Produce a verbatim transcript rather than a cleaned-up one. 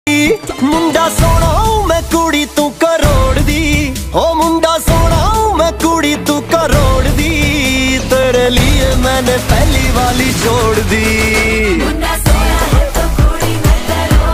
मुंडा सोना मैं कुड़ी तू करोड़ दी, ओ मुंडा सोना मैं कुड़ी तू करोड़ दी, तेरे लिए मैंने पहली वाली छोड़ दी।